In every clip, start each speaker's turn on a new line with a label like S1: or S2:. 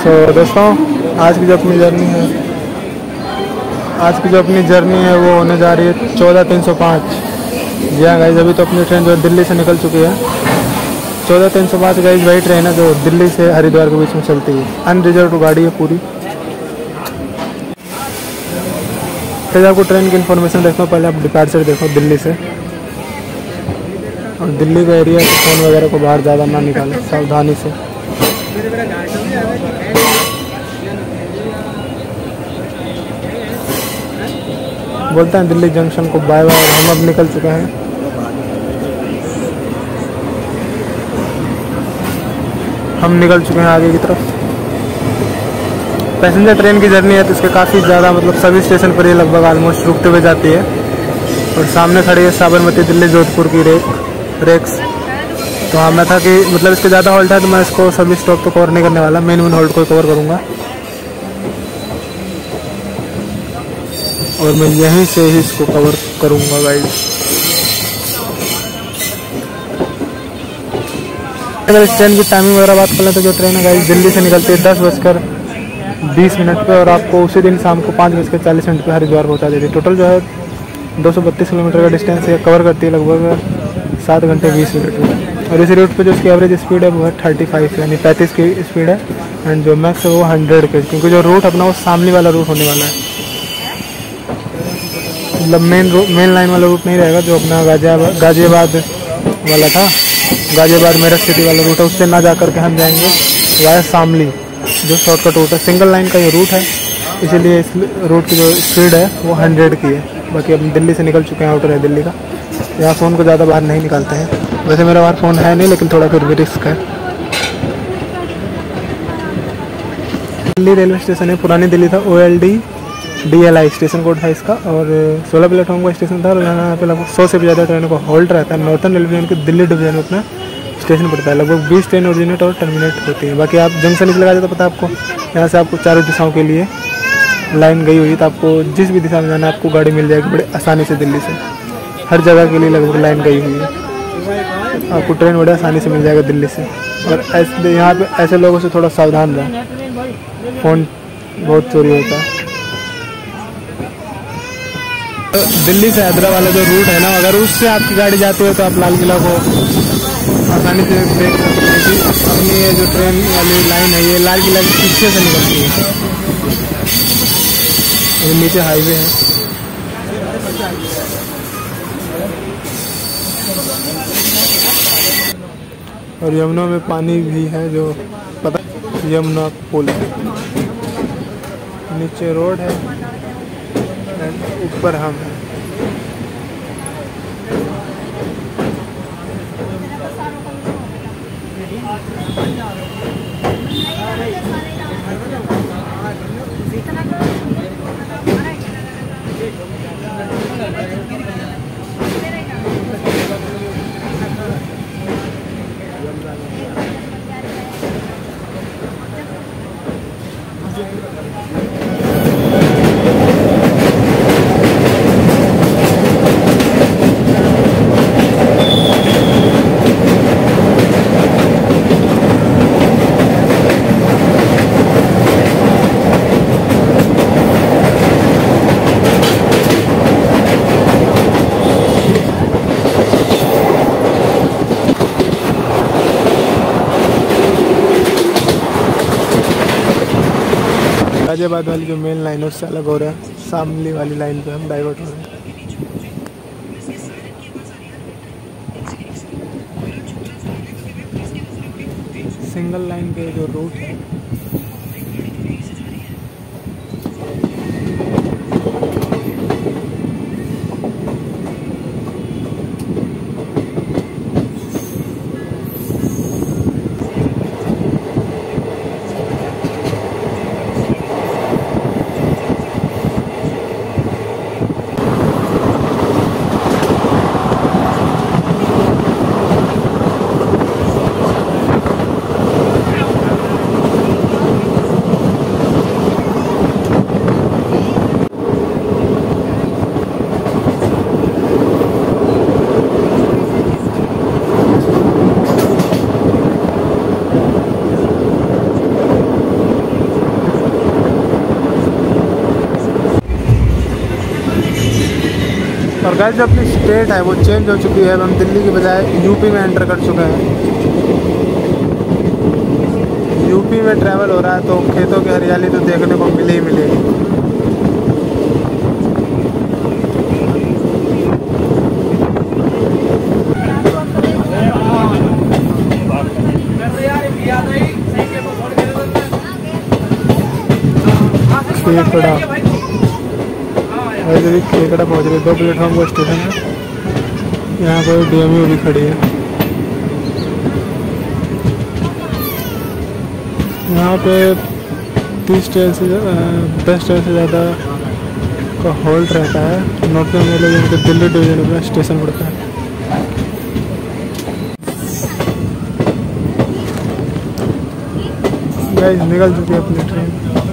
S1: दोस्तों आज की जो अपनी जर्नी है वो होने जा रही है 14305। जी हाँ गाइज, अभी तो अपनी ट्रेन जो दिल्ली से निकल चुकी है। 14305 गाइज वही ट्रेन है जो दिल्ली से हरिद्वार के बीच में चलती है। अनरिजर्व गाड़ी है पूरी। फिर आपको ट्रेन की इन्फॉर्मेशन देखो, पहले आप डिपार्चर देखो दिल्ली से। और दिल्ली का एरिया से फ़ोन वगैरह को बाहर ज़्यादा ना निकालें, सावधानी से। बोलते हैं दिल्ली जंक्शन को बाय बाय। हम अब निकल चुके हैं। आगे की तरफ। पैसेंजर ट्रेन की जर्नी है तो इसके काफ़ी ज़्यादा मतलब सभी स्टेशन पर ये लगभग ऑलमोस्ट रुकते हुए जाती है। और सामने खड़ी है साबरमती दिल्ली जोधपुर की रेक्स। तो हाँ, मैं था कि मतलब इसके ज़्यादा हॉल्ट है तो मैं इसको सभी स्टॉप तो कवर नहीं करने वाला, मेन हॉल्ट को कवर करूँगा। और मैं यहीं से ही इसको कवर करूँगा गाइस। अगर इस ट्रेन की टाइमिंग वगैरह बात कर लें तो जो ट्रेन है गाइस दिल्ली से निकलती है 10:20 पे और आपको उसी दिन शाम को 5:40 पे हरिद्वार पहुँचा देती है। टोटल जो है 232 किलोमीटर का डिस्टेंस है, कवर करती है लगभग 7 घंटे 20 मिनट में। और इस रूट पे जो उसकी एवरेज स्पीड है वो है 35 यानी 35 की स्पीड है। एंड जो मैक्स है वो 100 के, क्योंकि जो रूट अपना वो सामने वाला रूट होने वाला है। मतलब मेन लाइन वाला रूट नहीं रहेगा जो अपना गाजियाबाद वाला था। गाजियाबाद मेरठ सिटी वाला रूट है, उससे ना जा करके हम जाएंगे वाया शामली, जो शॉर्टकट रूट है। सिंगल लाइन का ये रूट है, इसीलिए इस रूट की जो स्पीड है वो 100 की है। बाकी अब दिल्ली से निकल चुके हैं, आउटर है दिल्ली का। यहाँ फ़ोन को ज़्यादा बाहर नहीं निकालते हैं। वैसे मेरा बाहर फ़ोन है नहीं, लेकिन थोड़ा फिर भी रिस्क है। दिल्ली रेलवे स्टेशन है, पुरानी दिल्ली था। OLD DLI स्टेशन कोड था इसका। और 16 प्लेटफॉर्म का स्टेशन था। और यहाँ पे लगभग 100 से भी ज़्यादा ट्रेनों का होल्ड रहता है। नॉर्थन रेलवे डिवीजन के दिल्ली डिवीजन में अपना स्टेशन पड़ता है। लगभग 20 ट्रेन ओरिजिनेट और टर्मिनेट होती है। बाकी आप जंक्शन निकल जाते तो पता है आपको, यहाँ से आपको चारों दिशाओं के लिए लाइन गई हुई, तो आपको जिस भी दिशा में जाना है आपको गाड़ी मिल जाएगी बड़े आसानी से। दिल्ली से हर जगह के लिए लगभग लाइन गई हुई है, आपको ट्रेन बड़े आसानी से मिल जाएगा दिल्ली से। और ऐसे यहाँ पे ऐसे लोगों से थोड़ा सावधान रहें, फ़ोन बहुत चोरी होता है। दिल्ली से हैदराबाद वाला जो रूट है ना, अगर उससे आपकी गाड़ी जाती है तो आप लाल किला को आसानी से देख सकते हैं कि अपनी ये जो ट्रेन वाली लाइन है ये लाल किला के पीछे से निकलती है। और नीचे हाईवे है। और यमुना में पानी भी है, जो पता यमुना पुल है। नीचे रोड है, ऊपर हम हैं। गाजियाबाद वाली जो मेन लाइन है उससे अलग हो रहा है। शामली वाली लाइन पे हम डाइवर्ट हो रहे हैं। सिंगल लाइन के जो रूट है गाइस जो अपनी स्टेट है वो चेंज हो चुकी है। अब हम दिल्ली की बजाय यूपी में एंटर कर चुके हैं। यूपी में ट्रैवल हो रहा है तो खेतों की हरियाली तो देखने को मिले ही मिलेगी। खेकड़ा वैसे भी खेकड़ा पहुँच रही है। 2 प्लेटफॉर्म का स्टेशन है। यहाँ पर DMU भी खड़ी है। यहाँ पे 10 ट्रेन से ज़्यादा का होल्ड रहता है। नॉर्थन रेलवे जोन के दिल्ली डिवीजन में स्टेशन पड़ता है। गाइस निकल चुकी है अपनी ट्रेन।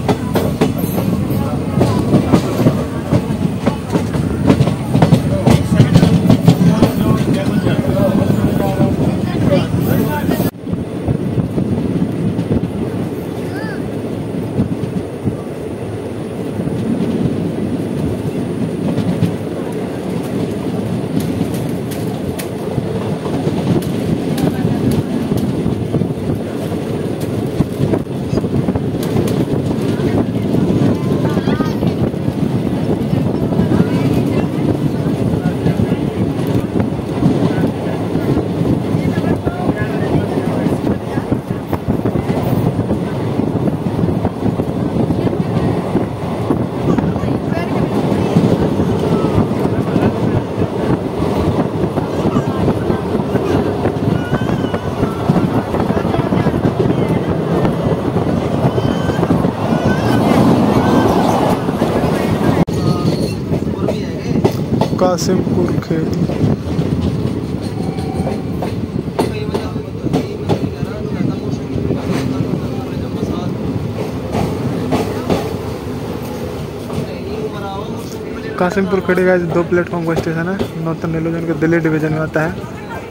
S1: कासिमपुर खेती। कासिमपुर खेड़ी का 2 प्लेटफॉर्म का स्टेशन है। नॉर्थन रेलवे जोन के दिल्ली डिवीजन में आता है।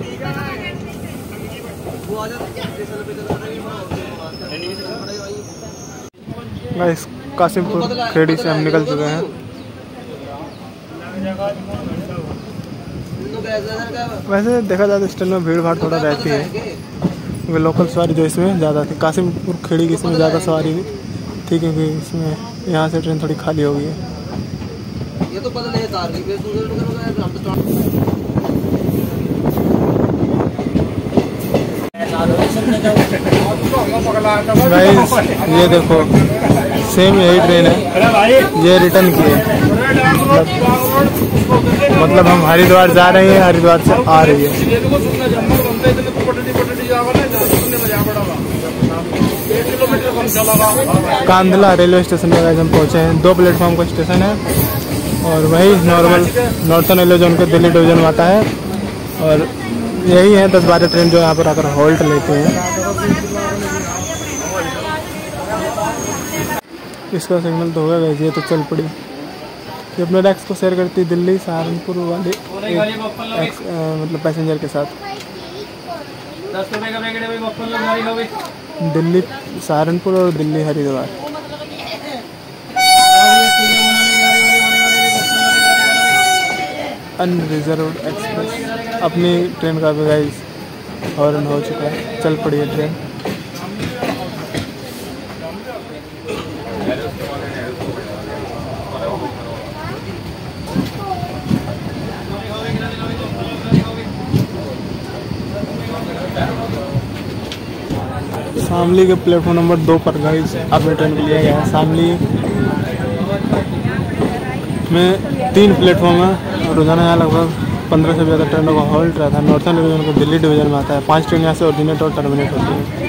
S1: गाइस कासिमपुर खेड़ी से हम निकल चुके हैं। वैसे देखा जाए तो स्टेशन में भीड़ भाड़ थोड़ा रहती है क्योंकि लोकल सवारी जो इसमें ज़्यादा थी। कासिमपुर खेड़ी की इसमें ज़्यादा सवारी थी क्योंकि इसमें यहाँ से ट्रेन थोड़ी खाली हो गई है। ये तो गाइस ये देखो सेम यही ट्रेन है। ये रिटर्न की है। मतलब हम हरिद्वार जा रहे हैं, हरिद्वार से आ रही है। कांधला रेलवे स्टेशन पर हम पहुंचे हैं। 2 प्लेटफॉर्म का स्टेशन है और वही नॉर्मल नॉर्थन रेलवे जोन के दिल्ली डिवीजन में आता है। और यही है 10-12 ट्रेन जो यहाँ पर आकर हॉल्ट लेते हैं। इसका सिग्नल तो होगा गाइस। ये तो चल पड़ी। ये अपने डेस्क को शेयर करती दिल्ली सहारनपुर वाले मतलब पैसेंजर के साथ। 10 रुपये का दिल्ली सहारनपुर और दिल्ली हरिद्वार। अनरिजर्व्ड एक्सप्रेस अपनी ट्रेन का भी गाइस हॉर्न हो चुका है। चल पड़ी है ट्रेन। शामली के प्लेटफॉर्म नंबर 2 पर गाइस अपने ट्रेन को लिया गया है। शामली में 3 प्लेटफॉर्म है। रोजाना यहाँ लगभग 15 से ज़्यादा ट्रेनों का हॉल्ट रहता है। नॉर्थन डिवीजन को दिल्ली डिवीजन में आता है। 5 ट्रेन यहाँ से ऑर्डिनेट और टर्मिनेट होती है।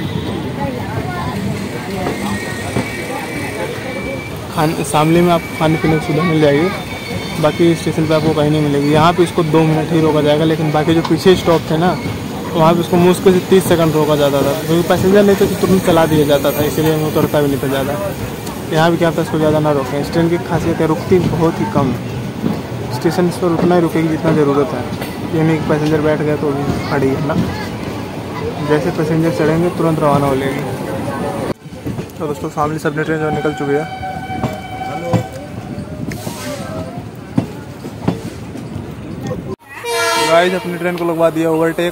S1: शामली में आपको खाने पीने की सुविधा मिल जाएगी। बाकी स्टेशन पे आपको कहीं नहीं मिलेगी। यहाँ पे इसको 2 मिनट ही रोका जाएगा, लेकिन बाकी जो पीछे स्टॉप थे ना वहाँ पे उसको मुश्किल से 30 सेकंड रोका जाता था क्योंकि पैसेंजर नहीं थे तो तुरंत चला दिया जाता था। इसीलिए मैं उतरता भी नहीं था ज़्यादा। यहाँ भी क्या था इसको ज़्यादा ना रोकें। इस ट्रेन की खासियत है रुकती बहुत ही कम है। स्टेशन इस पर उतना ही रुकेगी जितना ज़रूरत है। ये नहीं कि पैसेंजर बैठ गया तो खड़ी है ना। जैसे पैसेंजर चढ़ेंगे तुरंत रवाना हो लेगी। तो दोस्तों शामली से अपनी ट्रेन जो निकल चुकी है। गाइस अपनी ट्रेन को लगवा दिया ओवरटेक।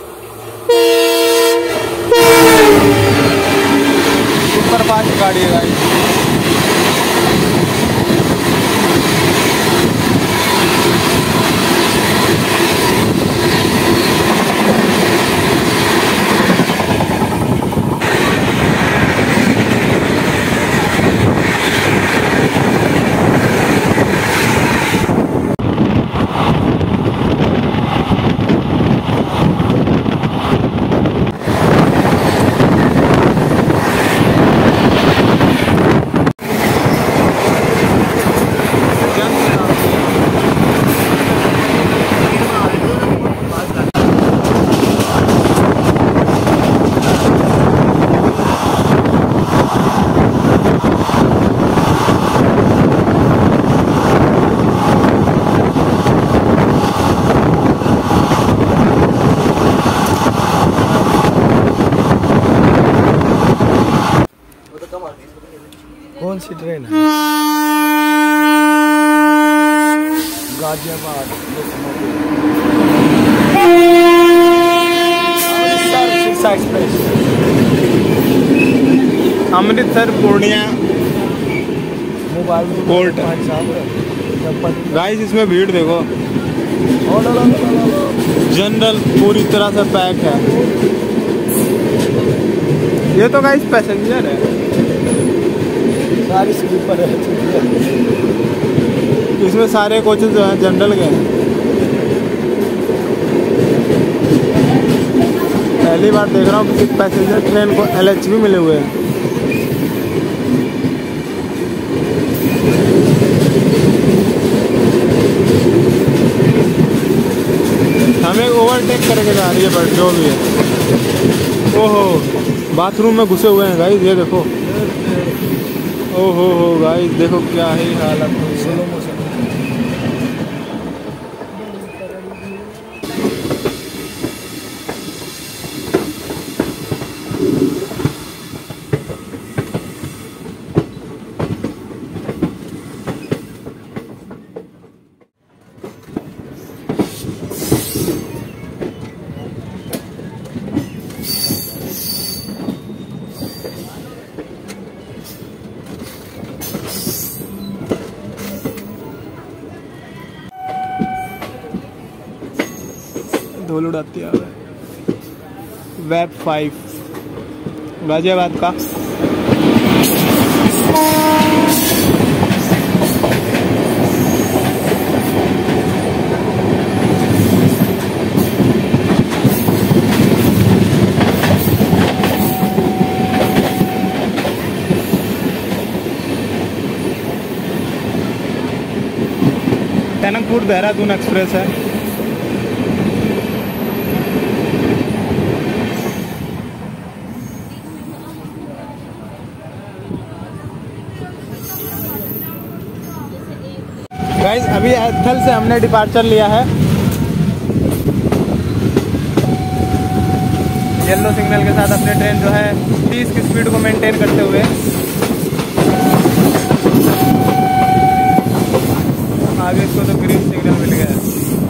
S1: सुपर फास्ट गाड़ी है गाइस।
S2: कौन सी ट्रेन है? Ghaziabad express,
S1: Amritsar Purnia
S2: mobile
S1: court. Guys इसमें भीड़ देखो, जनरल पूरी तरह से पैक है। ये तो गाइस पैसेंजर है,
S2: सारी स्लीपर है।
S1: इसमें सारे कोचेस जो हैं जनरल के हैं। पहली बार देख रहा हूँ किसी पैसेंजर ट्रेन को LH भी मिले हुए हैं। हमें ओवरटेक करके जा रही है बट जो भी है। ओहो बाथरूम में घुसे हुए हैं गाइस, ये देखो। ओहो हो गाइस देखो क्या ही हालत है। धूल उड़ाती है वेब 5 गाजियाबाद का। टनकपुर देहरादून एक्सप्रेस है। गाइस अभी एथल से हमने डिपार्चर लिया है येलो सिग्नल के साथ। अपने ट्रेन जो है 30 की स्पीड को मेंटेन करते हुए आगे इसको तो ग्रीन सिग्नल मिल गया है।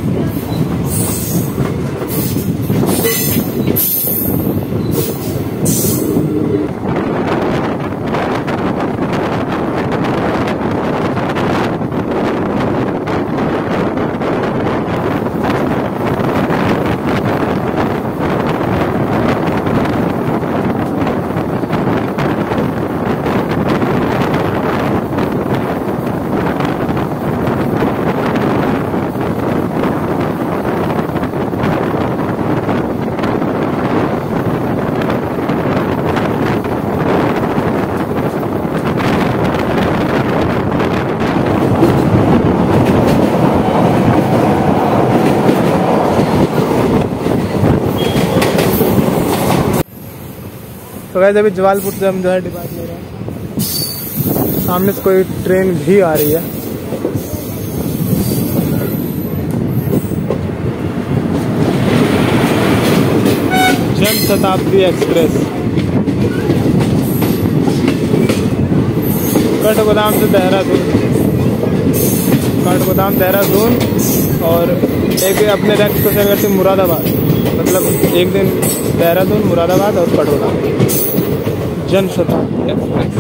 S1: तो वैसे अभी जवालपुर से हम जो है डिपार्ट ले रहे हैं। सामने से कोई ट्रेन भी आ रही है। जन शताब्दी एक्सप्रेस कठगोदाम से देहरादून, कठगोदाम देहरादून और एक अपने रैक को सेल करते मुरादाबाद, मतलब एक दिन देहरादून, मुरादाबाद और पटोला जनशताब्दी एक्सप्रेस।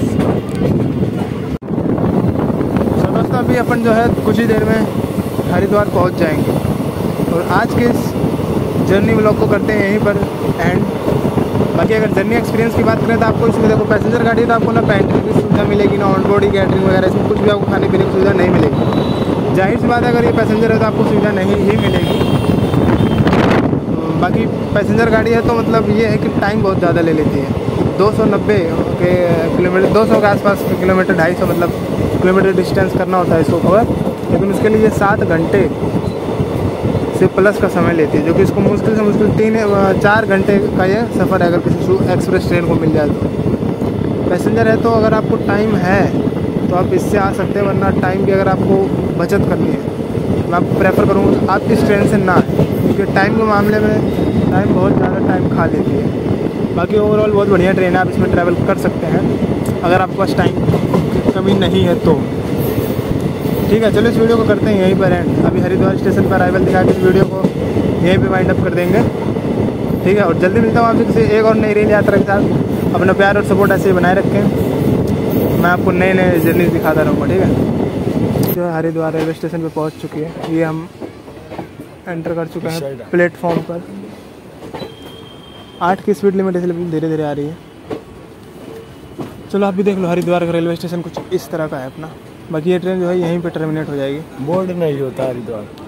S1: तो दोस्तों अभी अपन जो है कुछ ही देर में हरिद्वार पहुंच जाएंगे और आज के इस जर्नी व्लॉग को करते हैं यहीं पर एंड। बाकी अगर जर्नी एक्सपीरियंस की बात करें तो आपको इसमें देखो पैसेंजर गाड़ी है तो आपको ना पैंट्री की सुविधा मिलेगी, ना ऑन बोर्ड कैटरिंग वगैरह, इसमें कुछ भी आपको खाने पीने की सुविधा नहीं मिलेगी। जाहिर सी बात है अगर ये पैसेंजर है तो आपको सुविधा नहीं ही मिलेगी। बाकी पैसेंजर गाड़ी है तो मतलब ये है कि टाइम बहुत ज़्यादा ले लेती है, 290 के किलोमीटर, 200 के आसपास किलोमीटर, 250 मतलब किलोमीटर डिस्टेंस करना होता है इसको कवर, लेकिन उसके लिए 7 घंटे से प्लस का समय लेती है, जो कि इसको मुश्किल से मुश्किल 3-4 घंटे का ये सफ़र है अगर किसी एक्सप्रेस ट्रेन को मिल जाए तो। पैसेंजर है तो अगर आपको टाइम है तो आप इससे आ सकते हैं, वरना टाइम की अगर आपको बचत करनी है मैं आपको प्रेफर करूँगा आप इस ट्रेन से ना आए, क्योंकि टाइम के मामले में टाइम बहुत ज़्यादा टाइम खा लेती है। बाकी ओवरऑल बहुत बढ़िया ट्रेन है, आप इसमें ट्रैवल कर सकते हैं अगर आपके पास टाइम की कमी नहीं है तो। ठीक है, चलो इस वीडियो को करते हैं यहीं पर एंड। अभी हरिद्वार स्टेशन पर अराइवल दिखा के इस वीडियो को यहीं पे वाइंड अप कर देंगे। ठीक है, और जल्दी मिलता हूँ आपसे किसी एक और नई रेल यात्रा के साथ। अपना प्यार और सपोर्ट ऐसे ही बनाए रखें, मैं आपको नए नए जर्नी दिखाता रहूँगा। ठीक है, जो हरिद्वार रेलवे स्टेशन पर पहुँच चुकी है, ये हम एंटर कर चुके हैं प्लेटफॉर्म पर। 8 की स्पीड लिमिट इसलिए धीरे धीरे आ रही है। चलो आप भी देख लो, हरिद्वार का रेलवे स्टेशन कुछ इस तरह का है अपना। बाकी ये ट्रेन जो है यहीं पे टर्मिनेट हो जाएगी।
S2: बोर्ड नहीं होता हरिद्वार।